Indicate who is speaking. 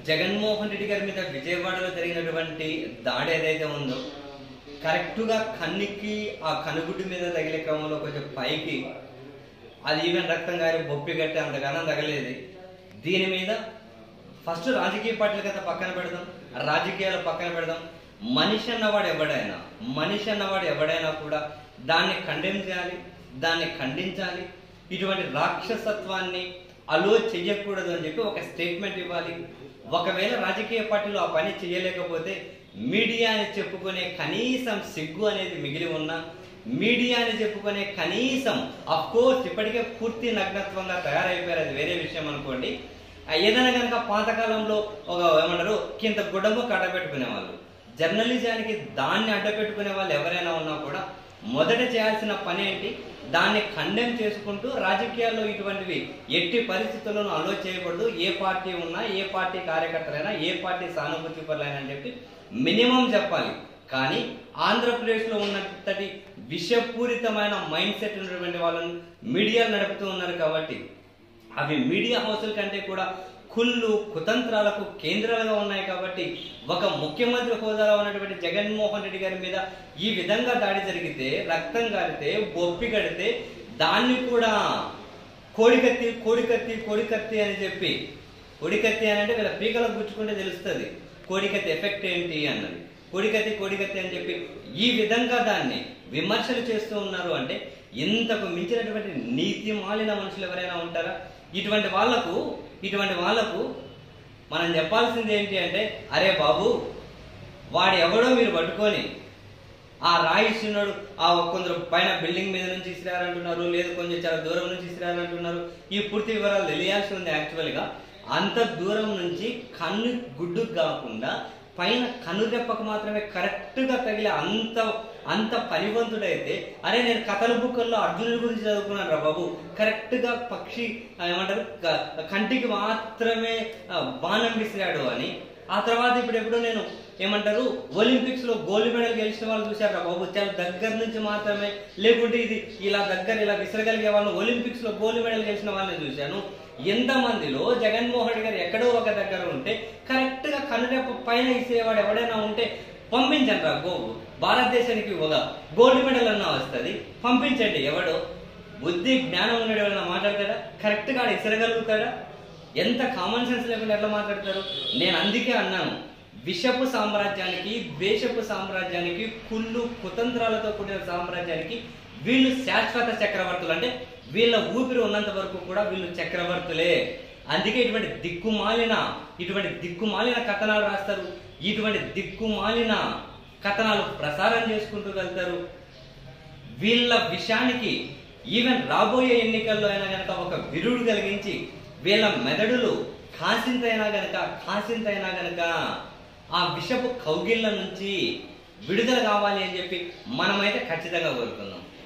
Speaker 1: జగన్మోహన్ రెడ్డి గారి మీద విజయవాడలో జరిగినటువంటి దాడి ఏదైతే ఉందో కరెక్ట్గా కన్నికి ఆ కనుగుడ్డు మీద తగిలే క్రమంలో కొంచెం పైకి అది ఈవెన్ రక్తం గారి బొప్పి గట్టి అంతగానం తగలేదు. దీని మీద ఫస్ట్ రాజకీయ పార్టీల కదా పక్కన పెడదాం, రాజకీయాలు పక్కన పెడదాం. మనిషి అన్నవాడు ఎవడైనా కూడా దాన్ని కండెమ్ చేయాలి, దాన్ని ఖండించాలి. ఇటువంటి రాక్షసత్వాన్ని అలో చెయ్యకూడదు అని చెప్పి ఒక స్టేట్మెంట్ ఇవ్వాలి. ఒకవేళ రాజకీయ పార్టీలు ఆ పని చేయలేకపోతే మీడియా అని చెప్పుకునే కనీసం సిగ్గు అనేది మిగిలి ఉన్నా, మీడియా అని చెప్పుకునే కనీసం అఫ్కోర్స్ ఇప్పటికే పూర్తి నగ్నత్వంగా తయారైపోయారు, అది వేరే విషయం అనుకోండి. ఏదైనా కనుక పాతకాలంలో ఒక ఏమంటారు కింద గుడ్డము అడ్డపెట్టుకునే వాళ్ళు, జర్నలిజానికి దాన్ని అడ్డపెట్టుకునే వాళ్ళు ఎవరైనా ఉన్నా కూడా మొదట చేయాల్సిన పని ఏంటి, దాన్ని ఖండెం చేసుకుంటూ రాజకీయాల్లో ఇటువంటివి ఎట్టి పరిస్థితుల్లోనూ అలో చేయకూడదు. ఏ పార్టీ ఉన్నా, ఏ పార్టీ కార్యకర్తలైనా, ఏ పార్టీ సానుభూతి పరులైనా అని చెప్పి మినిమం చెప్పాలి. కానీ ఆంధ్రప్రదేశ్లో ఉన్నంతటి విషపూరితమైన మైండ్ సెట్ ఉన్నటువంటి వాళ్ళని మీడియాలు నడుపుతూ ఉన్నారు. కాబట్టి అవి మీడియా హౌసుల కంటే కూడా కుళ్ళు కుతంత్రాలకు కేంద్రాలుగా ఉన్నాయి. కాబట్టి ఒక ముఖ్యమంత్రి హోదాలో ఉన్నటువంటి జగన్మోహన్ రెడ్డి గారి మీద ఈ విధంగా దాడి జరిగితే, రక్తం కారితే, బొప్పి కడితే దాన్ని కూడా కోడికత్తి అని చెప్పి, కోడికత్తి అని అంటే వీళ్ళ పీకలకు గుచ్చుకుంటే తెలుస్తుంది కోడికత్తి ఎఫెక్ట్ ఏంటి అన్నది. కోడికత్తి అని చెప్పి ఈ విధంగా దాన్ని విమర్శలు చేస్తూ ఉన్నారు అంటే ఇంతకు మించినటువంటి నీతి మాలిన మనుషులు ఎవరైనా ఉంటారా? ఇటువంటి వాళ్లకు మనం చెప్పాల్సింది ఏంటి అంటే, అరే బాబు వాడు ఎవడో మీరు పట్టుకొని ఆ రాయిస్తున్నాడు, ఆ కొందరు పైన బిల్డింగ్ మీద నుంచి ఇసిరారంటున్నారు, లేదు కొంచెం చాలా దూరం నుంచి ఇసిరారంటున్నారు. ఈ పూర్తి వివరాలు తెలియాల్సి ఉంది. యాక్చువల్గా అంత దూరం నుంచి కన్ను గుడ్డు కాకుండా పైన కనురెప్పకు మాత్రమే కరెక్ట్గా తగిలే అంత పనివంతుడైతే, అరే నేను కథల బుక్కల్లో అర్జునుడి గురించి చదువుకున్నాను రా బాబు, కరెక్ట్గా పక్షి ఏమంటారు కంటికి మాత్రమే బాణం విసిరాడు అని. ఆ తర్వాత ఇప్పుడు నేను ఏమంటారు ఒలింపిక్స్ లో గోల్డ్ మెడల్ గెలిచిన వాళ్ళు చూశారు రా బాబు, చాలా దగ్గర నుంచి మాత్రమే, లేకుంటే ఇది ఇలా విసరగలిగే వాళ్ళు ఒలింపిక్స్ లో గోల్డ్ మెడల్ గెలిచిన వాళ్ళని చూశాను. ఎంతమందిలో జగన్మోహన్ రెడ్డి గారు ఎక్కడో ఒక దగ్గర ఉంటే కరెక్ట్ గా కనురెప్ప పైన ఇసేవాడు ఎవడైనా ఉంటే పంపించండి రా. భారతదేశానికి ఒక గోల్డ్ మెడల్ అన్నా వస్తుంది, పంపించండి. ఎవడో బుద్ధి జ్ఞానం ఉన్నాడు ఎవరైనా మాట్లాడతాడా? కరెక్ట్ గా ఇసరగలుగుతాడా? ఎంత కామన్ సెన్స్ లేకుండా ఎట్లా మాట్లాడతారు? నేను అందుకే అన్నాను, విషపు సామ్రాజ్యానికి, ద్వేషపు సామ్రాజ్యానికి, కుళ్ళు కుతంత్రాలతో కూడిన సామ్రాజ్యానికి వీళ్ళు శాశ్వత చక్రవర్తులు. అంటే వీళ్ళ ఊపిరి ఉన్నంత వరకు కూడా వీళ్ళు చక్రవర్తులే. అందుకే ఇటువంటి దిక్కుమాలిన కథనాలు రాస్తారు, ఇటువంటి దిక్కుమాలిన కథనాలు ప్రసారం చేసుకుంటూ వెళ్తారు. వీళ్ళ విషయానికి ఈవెన్ రాబోయే ఎన్నికల్లో అయినా కనుక ఒక విరుడు కలిగించి వీళ్ళ మెదడులు కాసింతైనా గనక ఆ విషపు కౌగిళ్ళ నుంచి విడుదల కావాలి అని చెప్పి మనమైతే ఖచ్చితంగా కోరుకుందాం.